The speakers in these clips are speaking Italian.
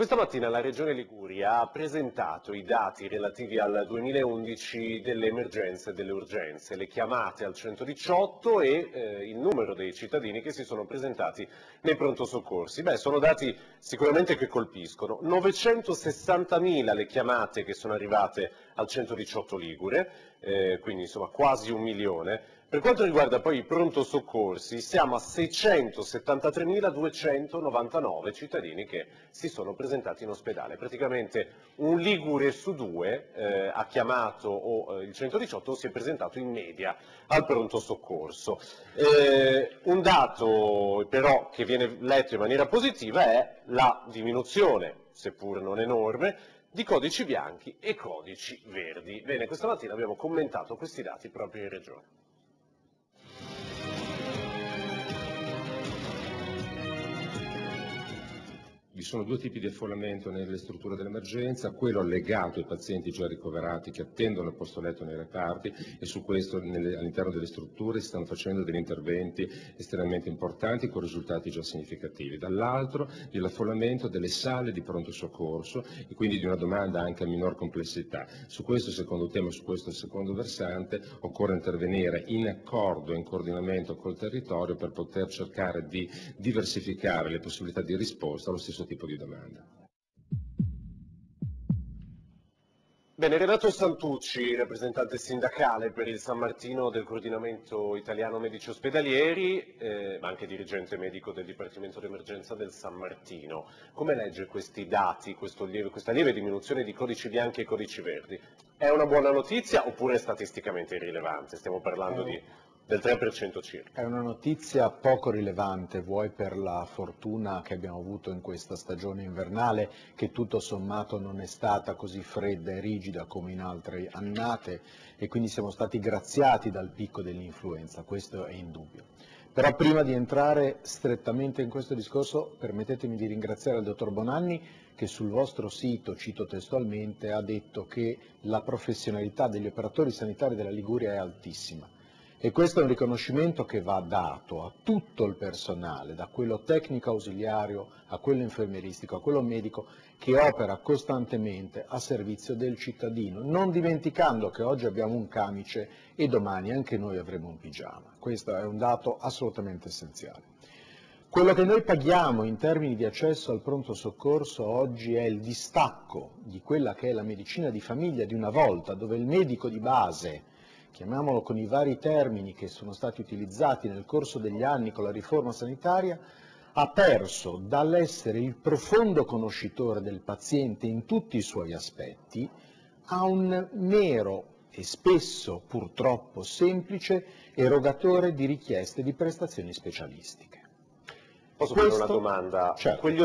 Questa mattina la Regione Liguria ha presentato i dati relativi al 2011 delle emergenze e delle urgenze, le chiamate al 118 e il numero dei cittadini che si sono presentati nei pronto soccorsi. Sono dati sicuramente che colpiscono. 960.000 le chiamate che sono arrivate al 118 Ligure, quindi insomma quasi 1.000.000. Per quanto riguarda poi i pronto soccorsi, siamo a 673.299 cittadini che si sono presentati in ospedale. Praticamente un ligure su due ha chiamato il 118 o si è presentato in media al pronto soccorso. Un dato però che viene letto in maniera positiva è la diminuzione, seppur non enorme, di codici bianchi e codici verdi. Bene, questa mattina abbiamo commentato questi dati proprio in Regione. Vi sono due tipi di affollamento nelle strutture dell'emergenza, quello legato ai pazienti già ricoverati che attendono il posto letto nei reparti, e su questo all'interno delle strutture si stanno facendo degli interventi estremamente importanti con risultati già significativi. Dall'altro l'affollamento delle sale di pronto soccorso e quindi di una domanda anche a minor complessità. Su questo secondo tema, su questo secondo versante, occorre intervenire in accordo e in coordinamento col territorio per poter cercare di diversificare le possibilità di risposta allo stesso tipo di domanda. Bene, Renato Santucci, rappresentante sindacale per il San Martino del coordinamento italiano medici ospedalieri, ma anche dirigente medico del Dipartimento d'Emergenza del San Martino. Come legge questi dati, questa lieve diminuzione di codici bianchi e codici verdi? È una buona notizia oppure è statisticamente irrilevante? Stiamo parlando del 3% circa. È una notizia poco rilevante, vuoi per la fortuna che abbiamo avuto in questa stagione invernale, che tutto sommato non è stata così fredda e rigida come in altre annate, e quindi siamo stati graziati dal picco dell'influenza, questo è indubbio. Però prima di entrare strettamente in questo discorso, permettetemi di ringraziare il dottor Bonanni che sul vostro sito, cito testualmente, ha detto che la professionalità degli operatori sanitari della Liguria è altissima. E questo è un riconoscimento che va dato a tutto il personale, da quello tecnico ausiliario a quello infermieristico, a quello medico, che opera costantemente a servizio del cittadino, non dimenticando che oggi abbiamo un camice e domani anche noi avremo un pigiama. Questo è un dato assolutamente essenziale. Quello che noi paghiamo in termini di accesso al pronto soccorso oggi è il distacco di quella che è la medicina di famiglia di una volta, dove il medico di base, chiamiamolo con i vari termini che sono stati utilizzati nel corso degli anni con la riforma sanitaria, ha perso dall'essere il profondo conoscitore del paziente in tutti i suoi aspetti a un mero e spesso purtroppo semplice erogatore di richieste di prestazioni specialistiche. Posso fare una domanda? Certo. Quegli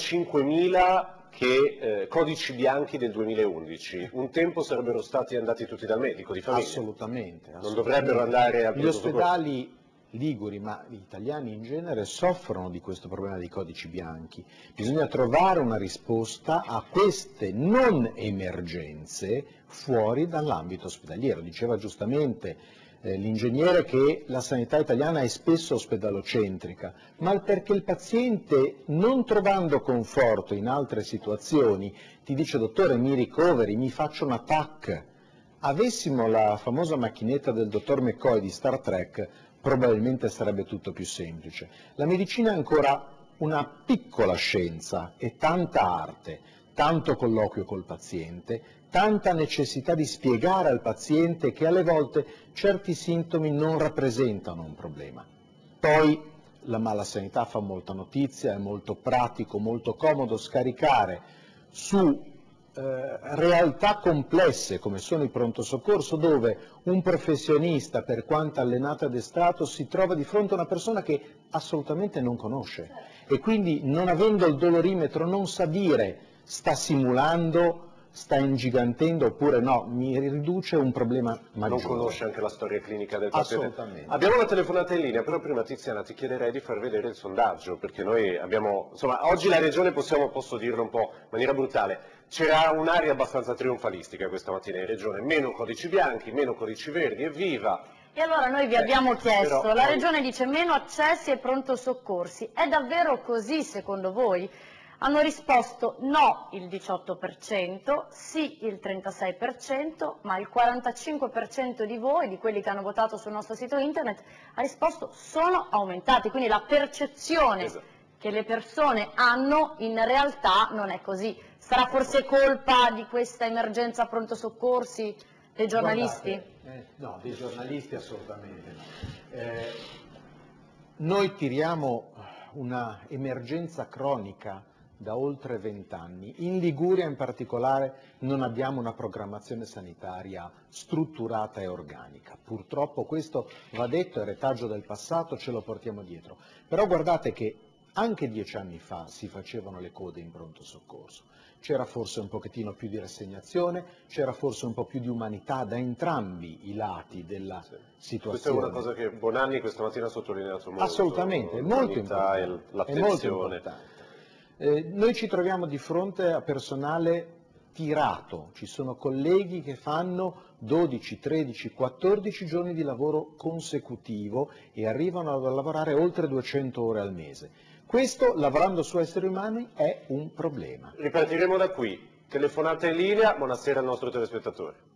85.000 codici bianchi del 2011, un tempo sarebbero stati andati tutti dal medico di famiglia? Assolutamente. Non dovrebbero andare al Gli pronto soccorso? ospedali liguri, ma gli italiani in genere, soffrono di questo problema dei codici bianchi. Bisogna trovare una risposta a queste non emergenze fuori dall'ambito ospedaliero. Diceva giustamente l'ingegnere che la sanità italiana è spesso ospedalocentrica, ma perché il paziente, non trovando conforto in altre situazioni, ti dice: dottore, mi ricoveri, mi faccio una TAC. Avessimo la famosa macchinetta del dottor McCoy di Star Trek, probabilmente sarebbe tutto più semplice. La medicina è ancora una piccola scienza e tanta arte, tanto colloquio col paziente, tanta necessità di spiegare al paziente che alle volte certi sintomi non rappresentano un problema. Poi la malasanità fa molta notizia, è molto pratico, molto comodo scaricare su realtà complesse come sono i pronto soccorso, dove un professionista, per quanto allenato ed addestrato, si trova di fronte a una persona che assolutamente non conosce e quindi, non avendo il dolorimetro, non sa dire sta simulando, sta ingigantendo oppure no, mi riduce un problema maggiore. Non conosce anche la storia clinica del paziente. Assolutamente. Abbiamo una telefonata in linea, però prima Tiziana ti chiederei di far vedere il sondaggio, perché noi abbiamo, insomma, oggi la Regione posso dirlo un po' in maniera brutale, c'era un'aria abbastanza trionfalistica questa mattina in Regione, meno codici bianchi, meno codici verdi, evviva! E allora noi vi abbiamo chiesto, però la Regione dice meno accessi ai pronto soccorsi, è davvero così secondo voi? Hanno risposto no il 18%, sì il 36%, ma il 45% di voi, di quelli che hanno votato sul nostro sito internet, ha risposto sono aumentati, quindi la percezione che le persone hanno in realtà non è così. Sarà forse colpa di questa emergenza pronto soccorsi dei giornalisti? Guardate, no, dei giornalisti assolutamente no. Noi tiriamo una emergenza cronica da oltre 20 anni. In Liguria in particolare non abbiamo una programmazione sanitaria strutturata e organica. Purtroppo questo va detto, è retaggio del passato, ce lo portiamo dietro. Però guardate che anche 10 anni fa si facevano le code in pronto soccorso. C'era forse un pochettino più di rassegnazione, c'era forse un po' più di umanità da entrambi i lati della situazione. Questa è una cosa che Bonanni questa mattina ha sottolineato molto. Assolutamente, è molto importante. L'attenzione. Noi ci troviamo di fronte a personale tirato, ci sono colleghi che fanno 12, 13, 14 giorni di lavoro consecutivo e arrivano a lavorare oltre 200 ore al mese. Questo, lavorando su esseri umani, è un problema. Ripartiremo da qui. Telefonata in linea, buonasera al nostro telespettatore.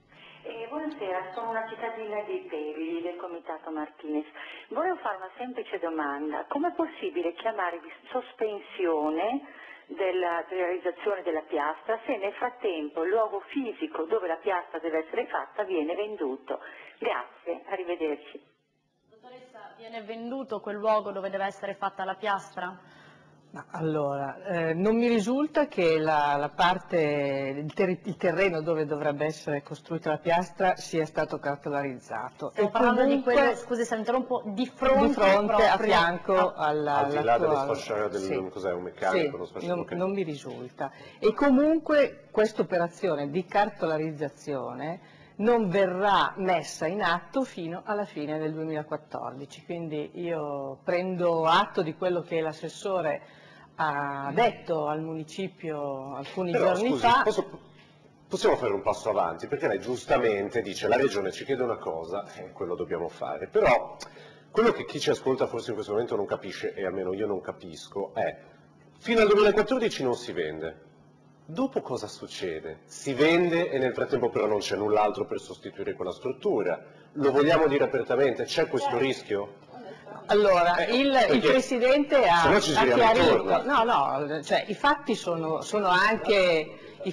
Buonasera, sono una cittadina di Pegli, del Comitato Martinez. Volevo fare una semplice domanda. Com'è possibile chiamare di sospensione della realizzazione della piastra se nel frattempo il luogo fisico dove la piastra deve essere fatta viene venduto? Grazie, arrivederci. Dottoressa, viene venduto quel luogo dove deve essere fatta la piastra? Ma allora, non mi risulta che la parte, il terreno dove dovrebbe essere costruita la piastra sia stato cartolarizzato. Stiamo parlando di quello, scusi se interrompo, di fronte a fianco al di là delle sfasciate del, sì, cos'è, un meccanico? Sì, non mi risulta. E comunque questa operazione di cartolarizzazione non verrà messa in atto fino alla fine del 2014, quindi io prendo atto di quello che l'assessore ha detto al municipio alcuni giorni fa. Possiamo fare un passo avanti, perché lei giustamente dice la Regione ci chiede una cosa, quello dobbiamo fare, però quello che chi ci ascolta forse in questo momento non capisce, e almeno io non capisco, è fino al 2014 non si vende. Dopo cosa succede? Si vende e nel frattempo però non c'è null'altro per sostituire quella struttura. Lo vogliamo dire apertamente? C'è questo rischio? Allora, il Presidente ha chiarito, cioè i fatti sono anche,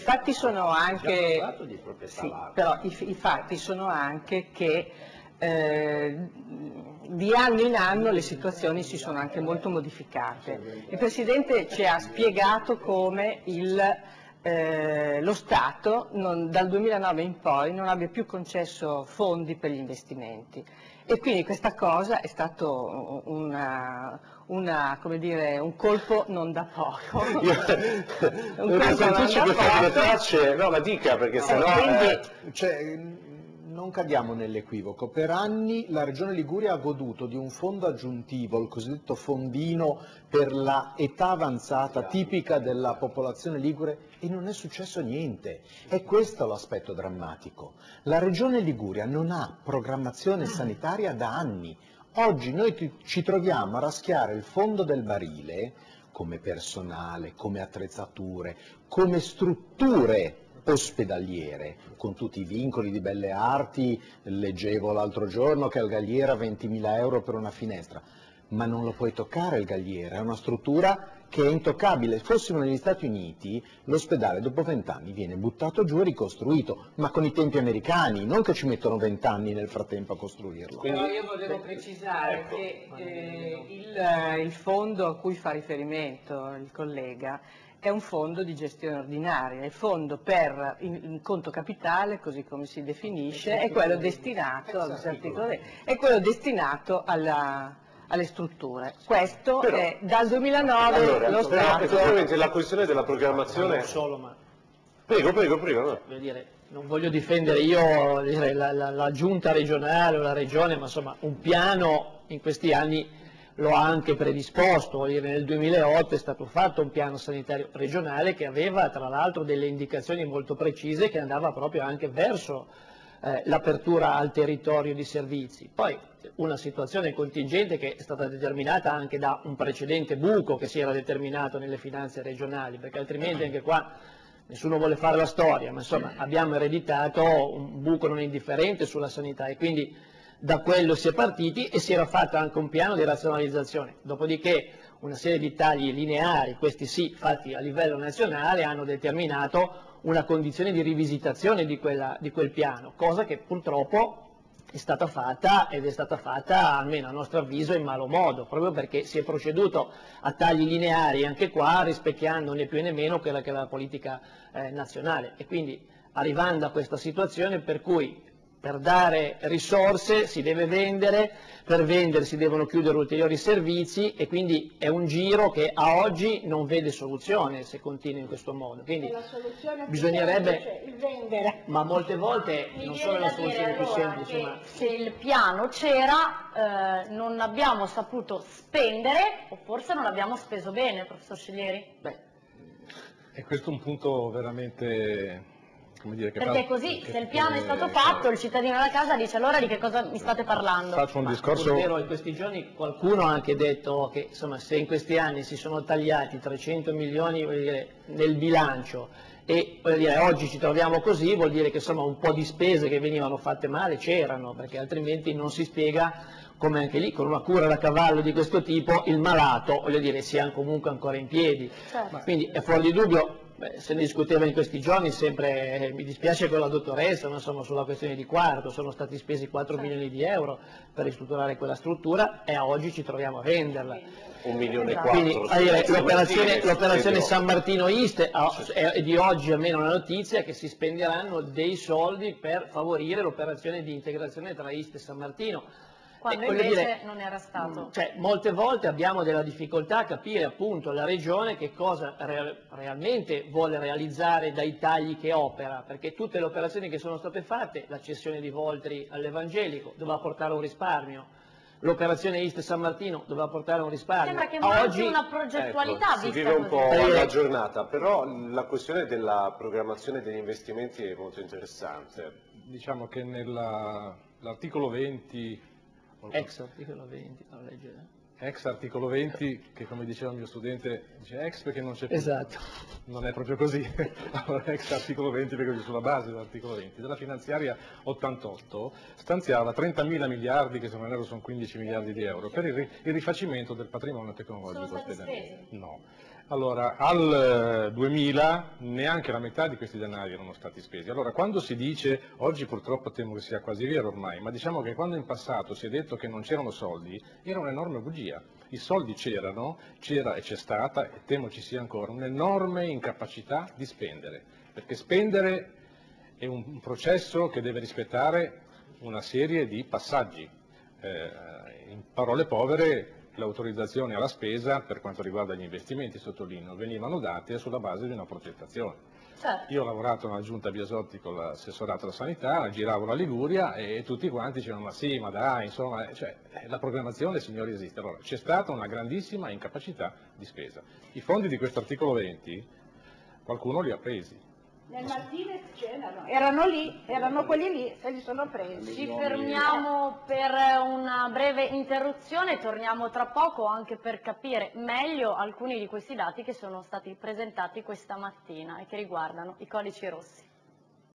sì, però i fatti sono anche che di anno in anno le situazioni si sono anche molto modificate. Il Presidente ci ha spiegato come lo Stato dal 2009 in poi non abbia più concesso fondi per gli investimenti e quindi questa cosa è stato come dire, un colpo non da poco. No, ma dica perché sennò... Non cadiamo nell'equivoco. Per anni la Regione Liguria ha goduto di un fondo aggiuntivo, il cosiddetto fondino per l'età avanzata tipica della popolazione ligure e non è successo niente. È questo l'aspetto drammatico. La Regione Liguria non ha programmazione sanitaria da anni. Oggi noi ci troviamo a raschiare il fondo del barile come personale, come attrezzature, come strutture ospedaliere, con tutti i vincoli di belle arti. Leggevo l'altro giorno che al Galliera 20.000 euro per una finestra, ma non lo puoi toccare il Galliera, è una struttura che è intoccabile. Fossimo negli Stati Uniti, l'ospedale dopo 20 anni viene buttato giù e ricostruito, ma con i tempi americani, non che ci mettono 20 anni nel frattempo a costruirlo. Quindi, io volevo precisare che il fondo a cui fa riferimento il collega è un fondo di gestione ordinaria, il fondo per il conto capitale, così come si definisce, è quello destinato, alle strutture. Questo però, è dal 2009 allora, lo Stato... Effettivamente la questione della programmazione... Non solo, ma... Prego. Voglio dire, non voglio difendere io la giunta regionale o la regione, ma insomma un piano in questi anni lo ha anche predisposto, voglio dire, nel 2008 è stato fatto un piano sanitario regionale che aveva tra l'altro delle indicazioni molto precise che andava proprio anche verso l'apertura al territorio di servizi. Poi una situazione contingente che è stata determinata anche da un precedente buco che si era determinato nelle finanze regionali, perché altrimenti anche qua nessuno vuole fare la storia, ma insomma abbiamo ereditato un buco non indifferente sulla sanità e quindi da quello si è partiti e si era fatto anche un piano di razionalizzazione. Dopodiché una serie di tagli lineari, questi sì fatti a livello nazionale, hanno determinato una condizione di rivisitazione di quel piano, cosa che purtroppo è stata fatta ed è stata fatta, almeno a nostro avviso, in malo modo, proprio perché si è proceduto a tagli lineari anche qua, rispecchiando né più né meno quella che è la politica nazionale e quindi arrivando a questa situazione per cui per dare risorse si deve vendere, per vendere si devono chiudere ulteriori servizi e quindi è un giro che a oggi non vede soluzione se continua in questo modo. Quindi bisognerebbe, il vendere. ma molte volte non solo la soluzione più semplice, ma se il piano c'era non abbiamo saputo spendere o forse non l'abbiamo speso bene, professor Sceglieri? E questo è un punto veramente... Perché così, se il piano è stato fatto, il cittadino da casa dice allora di che cosa mi state parlando? Faccio un discorso... Vero, in questi giorni qualcuno ha anche detto che insomma, se in questi anni si sono tagliati 300 milioni nel bilancio e oggi ci troviamo così, vuol dire che insomma, un po' di spese che venivano fatte male c'erano, perché altrimenti non si spiega come anche lì, con una cura da cavallo di questo tipo, il malato, sia comunque ancora in piedi. Certo. Quindi è fuori di dubbio. Se ne discuteva in questi giorni, sempre mi dispiace con la dottoressa, ma insomma sulla questione di Quarto, sono stati spesi 4 milioni di euro per ristrutturare quella struttura e a oggi ci troviamo a venderla. 1,4 milioni. Quindi l'operazione San Martino East è di oggi almeno una notizia che si spenderanno dei soldi per favorire l'operazione di integrazione tra East e San Martino. Quando invece non era stato. Cioè, molte volte abbiamo della difficoltà a capire appunto la Regione che cosa realmente vuole realizzare dai tagli che opera, perché tutte le operazioni che sono state fatte, la cessione di Voltri all'Evangelico doveva portare un risparmio, l'operazione East San Martino doveva portare un risparmio. Sembra che manchi una progettualità si vista vive un po' così. la giornata, però la questione della programmazione degli investimenti è molto interessante. Diciamo che nell'articolo 20... Ex articolo 20, la legge. Ex articolo 20, che come diceva il mio studente, dice ex perché non c'è più. Esatto. Non è proprio così. Allora, ex articolo 20 perché sulla base dell'articolo 20 della finanziaria 88 stanziava 30.000 miliardi, che se non erro sono 15 miliardi di euro, per il rifacimento del patrimonio tecnologico ospedaliero. No. Allora, al 2000 neanche la metà di questi denari erano stati spesi. Allora, quando si dice, oggi purtroppo temo che sia quasi vero ormai, ma diciamo che quando in passato si è detto che non c'erano soldi, era un'enorme bugia. I soldi c'erano, c'era e c'è stata, e temo ci sia ancora, un'enorme incapacità di spendere, perché spendere è un processo che deve rispettare una serie di passaggi. In parole povere, le autorizzazioni alla spesa per quanto riguarda gli investimenti, sottolineo, venivano date sulla base di una progettazione. Certo. Io ho lavorato nella giunta Biasotti con l'assessorato alla sanità, giravo la Liguria e tutti quanti dicevano ma sì, ma dai, insomma, cioè, la programmazione, signori, esiste. Allora, c'è stata una grandissima incapacità di spesa. I fondi di questo articolo 20 qualcuno li ha presi. Nel Martinez c'erano, erano lì, erano quelli lì, se li sono presi. Ci fermiamo per una breve interruzione e torniamo tra poco anche per capire meglio alcuni di questi dati che sono stati presentati questa mattina e che riguardano i codici rossi.